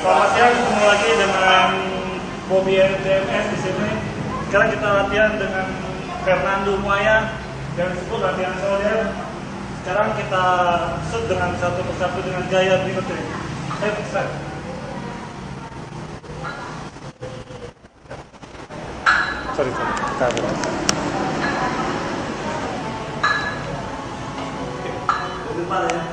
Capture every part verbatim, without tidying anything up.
Selamat siang, ketemu lagi dengan Bobby R T M S di sini. Sekarang kita latihan dengan Fernando Muaya dan disebut latihan soldier. Sekarang kita shoot dengan satu persatu dengan gaya berikut ini. Ayo, start. Sorry, sorry. Kamera. Depan ya.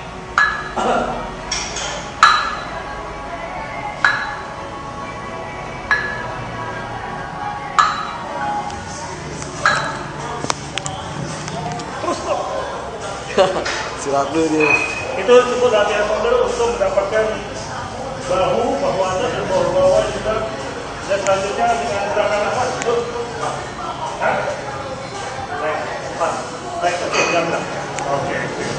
Silat dulu dia. Itu cukup latihan shoulder untuk mendapatkan bahu, bahu atas dan bahu bawah juga. Dan selanjutnya dengan gerakan nafas itu hah? Baik, cepat. Baik, oke, jangan. Oke.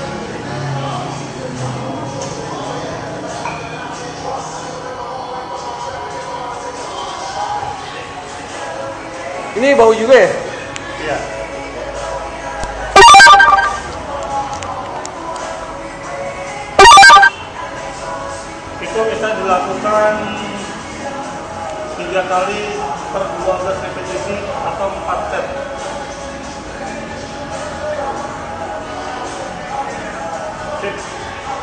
Ini bau juga ya? Iya. Itu bisa dilakukan tiga kali per dua belas repetisi atau empat set. Sip.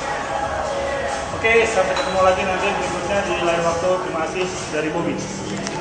Oke, sampai ketemu lagi nanti berikutnya di lain waktu. Terima kasih dari Bobby.